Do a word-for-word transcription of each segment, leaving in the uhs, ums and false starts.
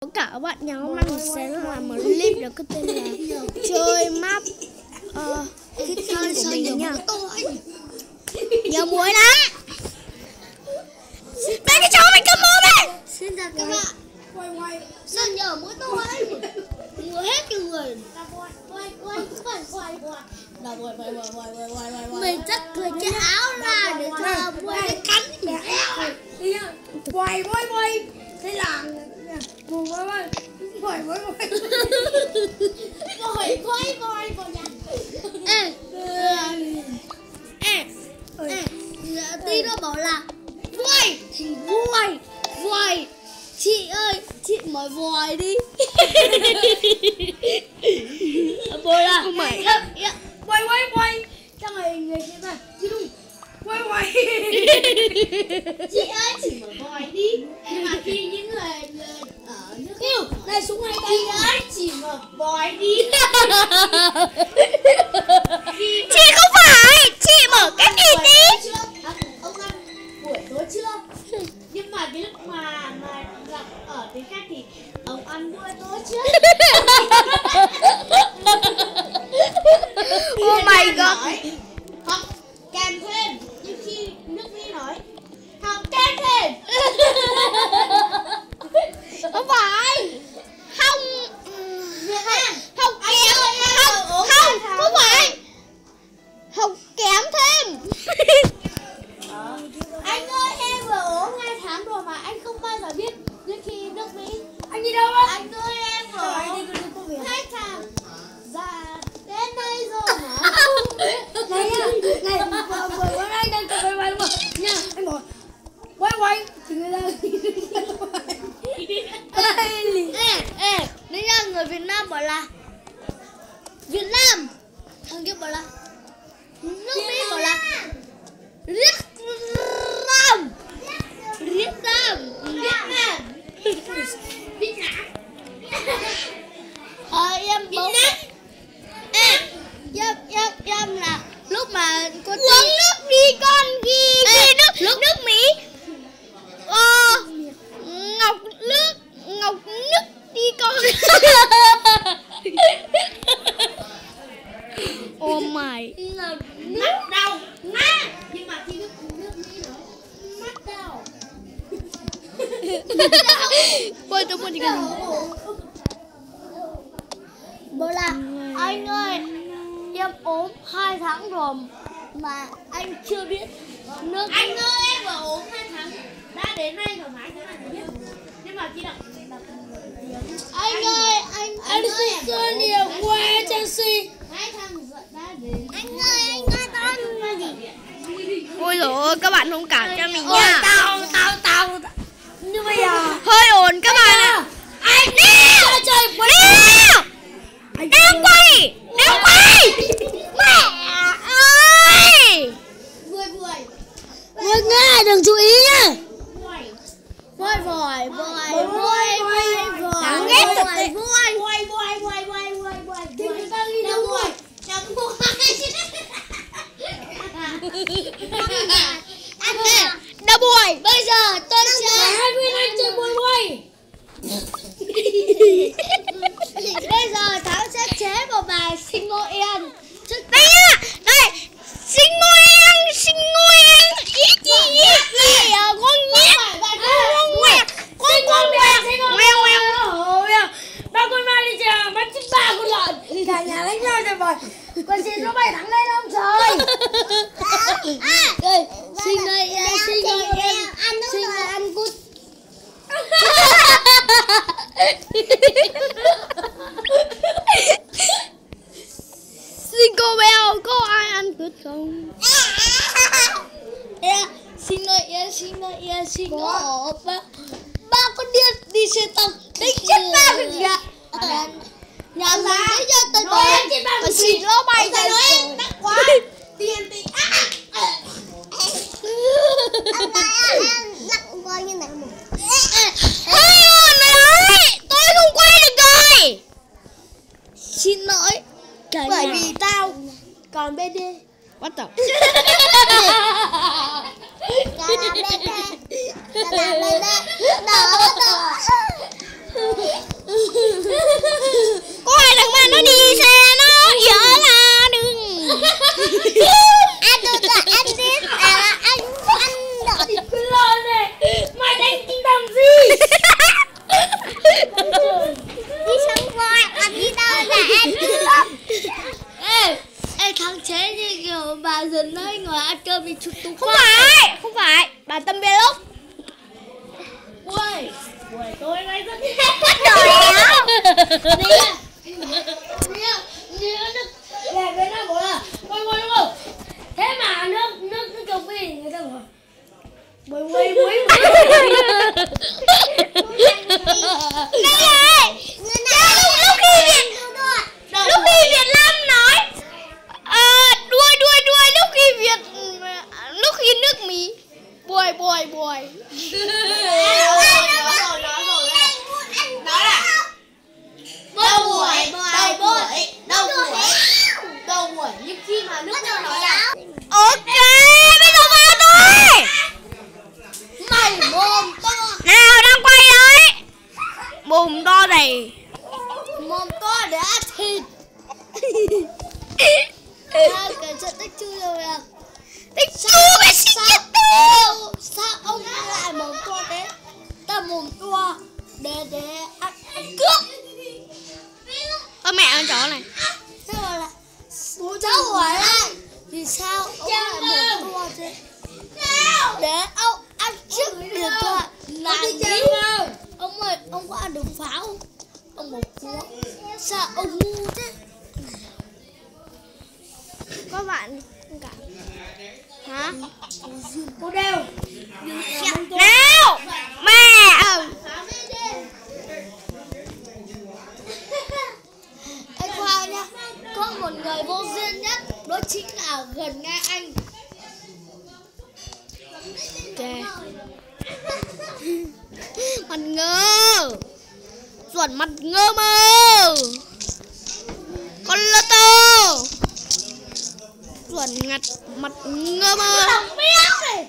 Cả bạn nhóm mình sẽ làm một clip được có tên là chơi map uh, cái tên của mình nha. Nhiều muối lắm. Đây cái chó mình cầm mồm ấy. Xin chào các bạn. Sao nhờ mỗi tôi mua hết cái người. Mình chắc cười cái áo ra để cho muối cắn mình. Quay quay quay. Thế là buồn quá quá. Quay quay quay. Quay quay quay quay. Ê. Ê. Ê. Tí nó bảo là voi thì voi. Voi. Chị ơi, chị nói voi đi. Voi là mày. Quay quay quay. Trong này người kia ta. Chị đúng. Quay quay. Chị ơi, chị nói voi đi. Nhưng mà khi những người, người ở nước Yêu, này xuống hai tay. Chị ơi, chị nói voi đi. Chị không phải, chị mở cái gì đi. Ông ăn buổi tối trưa. Nhưng mà cái lúc mà mà gặp ở cái khách thì ông ăn buổi tối trưa. Oh my god. Học kèm thêm. Nhưng khi nước Mỹ nói học kèm thêm. Không phải. Không Việt Nam. Học kèm. Không, không, không phải. Học kèm thêm. Anh ơi, em vừa ốm hai tháng rồi mà anh không bao giờ biết đến khi nước Mỹ. Anh đi đâu á? Anh ơi, em vừa ốm hai tháng. Dạ, đến đây rồi hả? Này nha, này vừa vừa vừa anh đang quay quay đúng không? Nha, anh bảo quay quay thì người ta. Ê, ê, nếu như người Việt Nam bảo là Việt Nam, thằng kia bảo là nước Mỹ bảo là Việt Nam, Việt Nam, Việt Nam, Việt Nam. Ờ, em bố. Ê, em em em là lúc mà con uống nước đi con ghi ghi nước nước nước Mỹ. Ờ, ngọc nước ngọc nước đi con. Oh my. Mắt đau má. Nhưng mà khi nước nước Mỹ nói mắt đau. Bôi tôi bôi đi cái bố là anh ơi, em ốm hai tháng rồi mà anh chưa biết nước. Anh ơi, em vừa ốm hai tháng đã đến nay rồi mà anh thế nào thì biết. Nhưng mà khi đọc anh ơi, anh Anh xin cơ nhiều quá Chelsea. hai tháng đã đến. Anh ơi, anh ơi, tao là gì? Ôi dồi ôi, các bạn thông cảm cho mình nha. Tao tao tao như bây giờ hơi ồn các bạn ạ. anh nè chơi nè đang quay đang quay mẹ ơi. Vui vui Vui nghe đừng chú ý nhá. Voi vòi voi voi voi voi đáng ghét thật đấy. Voi voi voi voi voi voi voi thì người ta đi đâu rồi đang voi. Đâu buổi bây giờ tôi chơi hai mươi anh chơi bôi bôi. Bây giờ cháu sẽ chế một bài Sinh Ngô Yên. Đây á, đây Sinh Ngô Yên, Sinh Ngô Yên, ý gì ý gì à, con nhét, con ngoẹt, con con ngoẹt, ngoẹo ngoẹo. Ba con ma đi chè, bắt chết ba con lợn. Cả nhà đánh nhau rồi bời. Con xin nó bay thẳng lên ông trời. Đây, Sinh Ngô Yên, Sinh Ngô Yên, Sinh Ngô ăn cút. Jingle bell, có ai ăn cướp không? Yeah, xin lỗi, yeah, xin lỗi, yeah, xin lỗi. Ba, ba con điên đi xe tập, đánh chết ba mình kìa. Nhà mình thấy cho tôi nói, mà xịt nó bay ra rồi. Đắt quá, tiền thì á. Ông nói ăn lặng coi như này một. Thôi ơi, tôi không quay được rồi. Xin lỗi. Bởi vì tao còn bê đê. What the? Bê đê. Bê đê. Là Việt Nam bảo là quay quay đúng không? Thế mà nước nước nước châu Phi người ta bảo bồi bồi bồi lúc khi Việt lúc khi Việt Nam nói à, đuôi đuôi đuôi lúc khi Việt lúc khi nước Mỹ bồi bồi bồi đâu buổi đâu buổi đâu buổi đâu buổi nhưng khi mà nước ta nói là ok bây giờ vào tôi mày mồm to nào đang quay đấy mồm to này mồm to để ăn thịt à, cái chuyện tích chu rồi à tích chu với xích nhất sao sao ông lại mồm to thế ta mồm to để để ăn ăn cướp ơ mẹ ăn chó này thế mà là bố cháu hỏi lại vì sao ông lại mồm to thế để ông ăn trước điện thoại làm gì ông ơi ông có ăn được pháo không? Ông bảo có sao ông ngu thế có bạn không cả hả cô đeo nào mẹ anh Khoa nhá có một người vô duyên nhất đó chính là gần nghe anh ok mặt ngơ chuẩn mặt ngơ mơ con lơ tơ chuẩn ngặt mặt ngơ mơ cái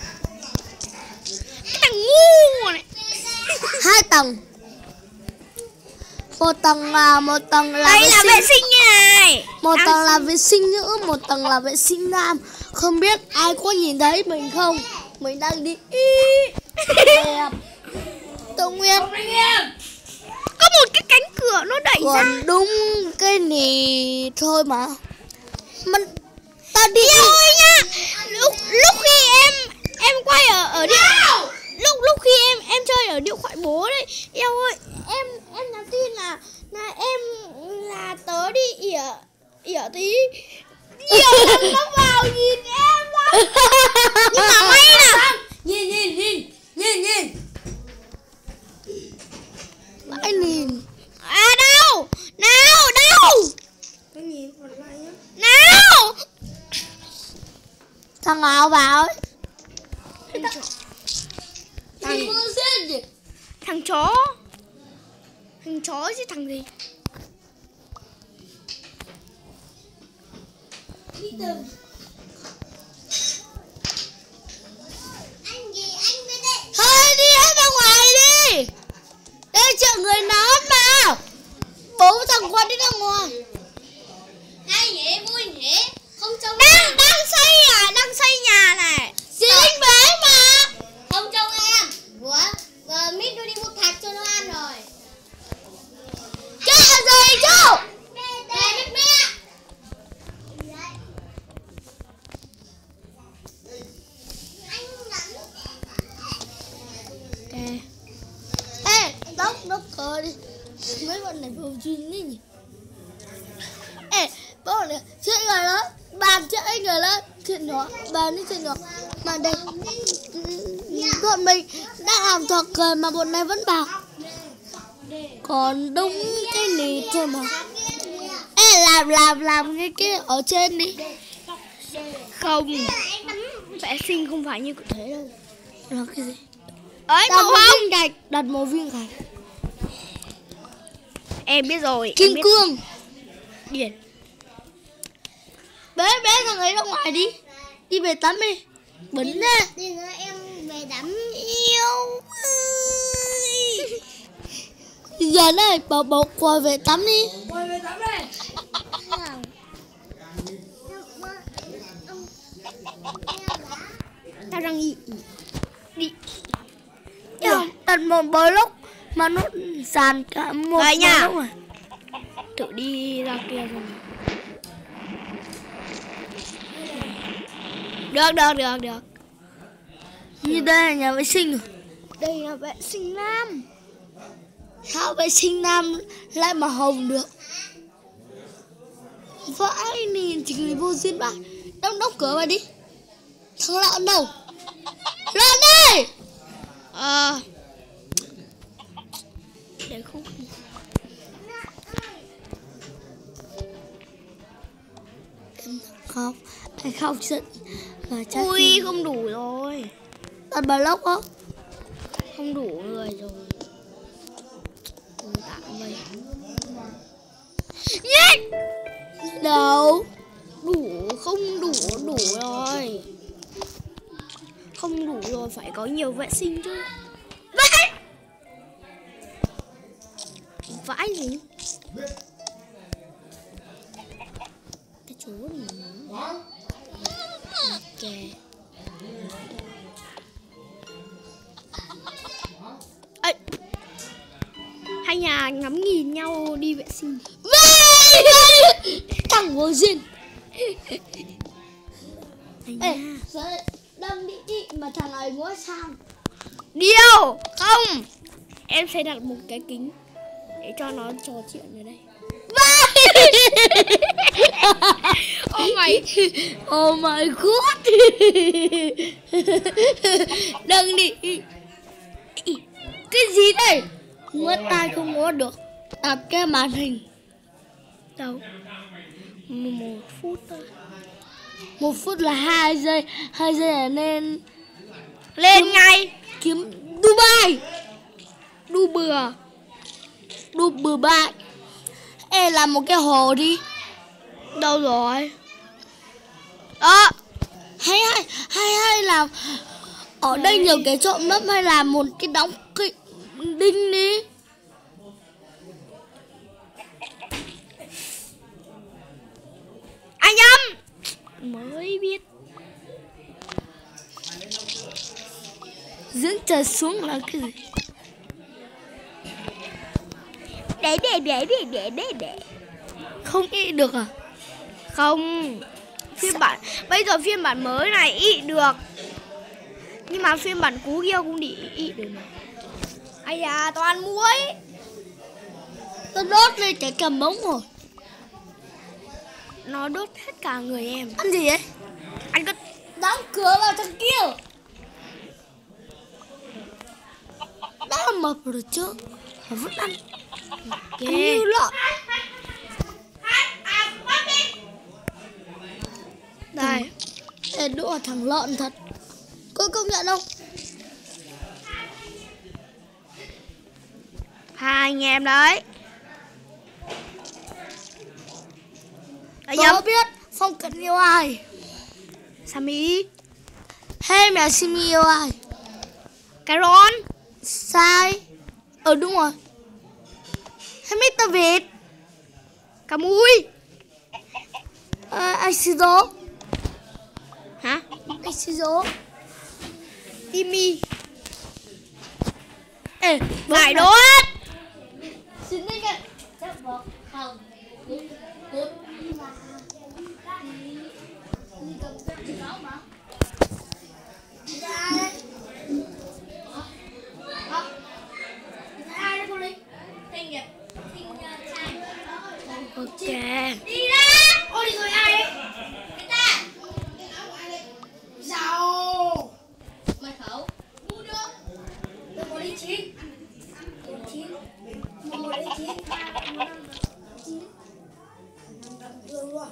thằng ngu này hai tầng một tầng là một tầng là đây vệ là sinh vệ sinh như này một Đang- tầng là vệ sinh nữ một tầng là vệ sinh nam không biết ai có nhìn thấy mình không mình đang đi y đẹp Tô Nguyên có một cái cánh cửa nó đẩy ra còn đúng cái này thôi mà mình ta đi Yêu ơi nha lúc lúc khi em em quay ở ở điện lúc lúc khi em em chơi ở điện thoại bố đấy yêu ơi em em nhắn tin là là em là tớ đi ỉa ỉa tí yêu lần nó vào nhìn em lắm nhưng mà may là nhìn nhìn nhìn nhìn nhìn lại nhìn à đâu nào đâu cái nhìn còn lại nhá nào thằng nào vào ấy thằng thằng chó thằng chó chứ thằng gì đi từ anh gì anh bên đây thôi đi hết ra ngoài đi đây chợ người nón mà bố thằng Quân đi ra ngoài hay nhỉ vui nhỉ không trông đang đang xây à đang xây nhà này gì anh bé mà không trông em ủa giờ mít đưa đi mua thạch cho nó ăn rồi chứ là gì chứ để mít mẹ okay. ê đốc đốc cờ đi mấy bọn này vô duyên đấy nhỉ ê bố này chuyện người đó bàn chuyện người đó chuyện nhỏ bàn đi chuyện nhỏ mà đây bọn mình đang làm trò cười mà bọn này vẫn bảo còn đúng cái này thôi mà ê làm làm làm cái kia ở trên đi Không, vệ sinh không phải như cụ thể đâu. là cái gì Ấy đặt màu một hồng. viên gạch đặt một viên gạch Em biết rồi. kim em biết. cương Điển. bé bé thằng ấy ra ngoài đi đi về tắm đi bẩn ra đi nữa em về tắm yêu giờ này bảo bảo quay về tắm đi quay về tắm đây. Tao đang nghỉ. Đi. Yêu, đặt một bờ lúc mà nó dàn cả một Vậy nha. bờ lúc à. Tự đi ra kia rồi. Được, được, được, được. Như đây là nhà vệ sinh rồi. Đây là vệ sinh nam. Sao vệ sinh nam lại mà hồng được? Vãi nhìn chỉ người vô duyên bác. Đóng đóng cửa vào đi. Thằng lợn đâu? Lợn ơi! À, để không em khóc, em khóc giận và chắc Ui không đủ rồi. đặt block không? Không đủ người rồi. Tạm vậy. Yes! Đâu? Đủ, không đủ, đủ rồi. Không đủ rồi, phải có nhiều vệ sinh chứ. Vãi! Vãi gì? Cái chú này. Ok. Ê! Hai nhà ngắm nhìn nhau đi vệ sinh. Thằng vô duyên. Ê, đang đi đi mà thằng này muốn sang. Điều không. Em sẽ đặt một cái kính để cho nó trò chuyện ở đây. Oh my Oh my god. Đừng đi. Cái gì đây? Mất tay không có được. Đạp cái màn hình. Đâu? Một phút thôi. Một phút là hai giây. Hai giây là nên Lên kiếm, ngay kiếm Dubai. Đu bừa. Đu bừa bại. Ê làm một cái hồ đi. Đâu rồi? Đó. Hay hay hay hay là ở đây nhiều cái trộm nấp hay là một cái đóng cái đinh đi. Anh Âm mới biết. Dưỡng trời xuống là cái gì? Để để để để để để để Không ý được à? Không. Phiên bản bây giờ phiên bản mới này ý được. Nhưng mà phiên bản cũ kia cũng đi ý được mà. Ai da toàn muối. Nó đốt lên cái cầm bóng rồi. Nó đốt hết cả người em. Ăn gì ấy? Anh có Đóng cửa vào thằng kia. Đã là mập rồi chứ. Mà vẫn ăn. okay. Như lợn. Đây. Ê, đúng là thằng lợn thật. Cô công nhận không? Hai anh em đấy. Anh Có Âm biết Phong Cận yêu ai? Sammy. Hey mẹ Simi yêu ai? Caron. Sai. Ờ đúng rồi. Hey mít tơ Việt. Cà mui. À, anh Shizo. Hả? Anh Shizo. Timmy. Ê, Ngải đốt. xin đi kìa. Chắc vợ không. Cốt mà. Đi cầm cái đó mà. Ra đây. Ra đây con đi. Thanh nghiệp. Ok. Đi ra. Ôi đi rồi ai đấy? Người ta. Sao? Mày khẩu. Mua được. Tôi muốn đi chín. Chín. Mua đi chín. Chín. Được rồi.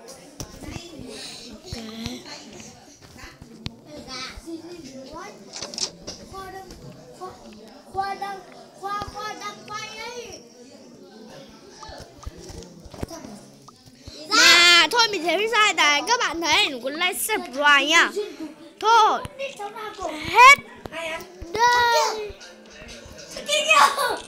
Khoa đang khoa khoa đang khoa khoa đang quay ấy. Mà thôi mình thấy sai tại các bạn thấy đừng có like subscribe nha. Thôi. Hết. Đây. Cái kia.